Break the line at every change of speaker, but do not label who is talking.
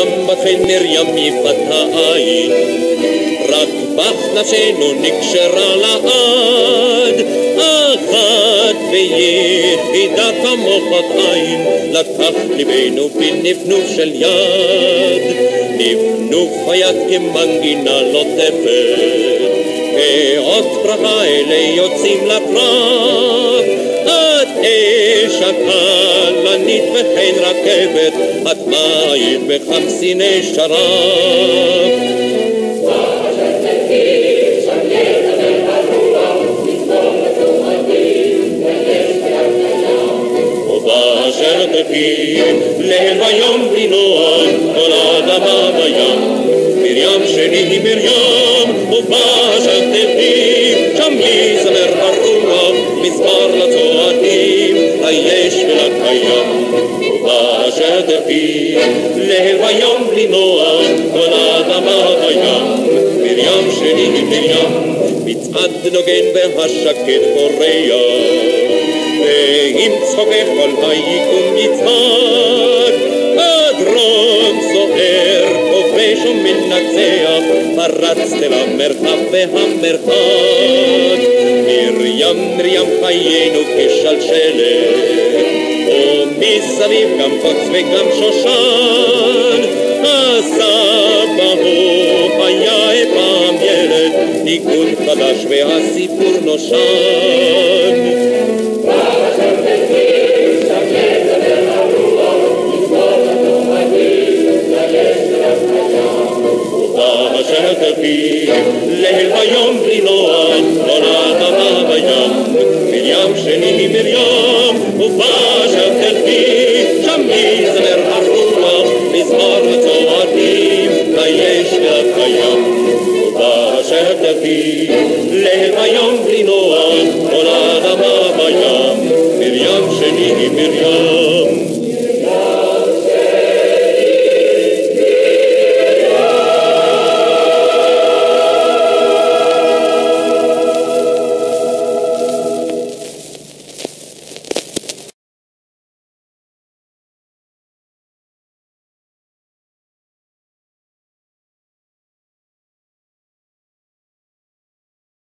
מרים בתחיל מרים יפת העין, רק בך נפשנו נקשרה לעד, אחת ויחידה כמוך בת עין, לקח ליבנו בנפנוף של יד, נפנוף היד כמנגינה לוטפת, כאות ברכה אלה יוצאים לקרב, את אש הכלנית וכן רכבת, את מים וחמסיני שרב. ובאשר תקי ליל ויום בלי נועד, כל האדמה בים, מרים שלי היא מרים, ובאשר תקי שם יזמר הרוח, מזמר לצועדים, היש ולקיים. ובאשר תקי ליל ויום בלי נועד, כל האדמה בים, מרים שלי היא מרים, מצעד נוגן והשקט פורח, ועם צחוקך כל היקום יצחק, הדרום זוהר, כובש ומנצח, פרצת למרחב והמרחק. מרים מרים חיינו כשלשלת, ומסביב גם קוץ וגם שושן, הסבא הוא היה פעם ילד, ניגון חדש והסיפור נושן. ובאשר תקי ליל ויום בלי נועד, כל האדמה בים, מרים שלי היא מרים, ובאשר תקי שם יזמר הרוח, מזמר לצועדים, היש והקיים. ובאשר תקי ליל ויום בלי נועד, כל האדמה בים, מרים שלי היא מרים.